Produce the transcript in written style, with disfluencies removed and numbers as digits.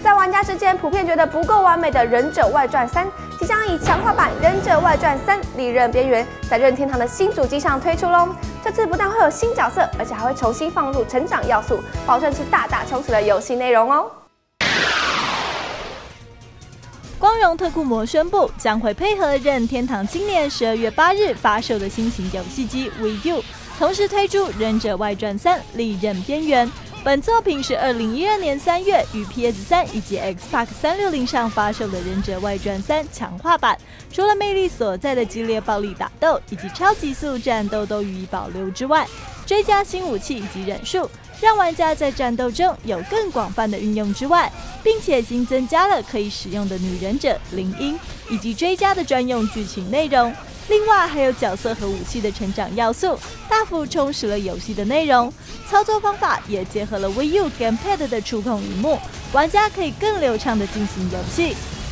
在玩家之间普遍觉得不够完美的《忍者外传3》，即将以强化版《忍者外传3：利刃边缘》在任天堂的新主机上推出喽。这次不但会有新角色，而且还会重新放入成长要素，保证是大大充实的游戏内容哦。 光荣特库摩宣布，将会配合任天堂今年12月8日发售的新型游戏机 Wii U， 同时推出《忍者外传3：利刃边缘》。本作品是2012年3月于 PS3 以及 Xbox 360上发售的《忍者外传3》强化版。除了魅力所在的激烈暴力打斗以及超极速战斗都予以保留之外，追加新武器以及忍术，让玩家在战斗中有更广泛的运用之外，并且新增加了可以使用的女忍者铃音，以及追加的专用剧情内容。另外还有角色和武器的成长要素，大幅充实了游戏的内容。操作方法也结合了 Wii U Gamepad 的触控萤幕，玩家可以更流畅地进行游戏。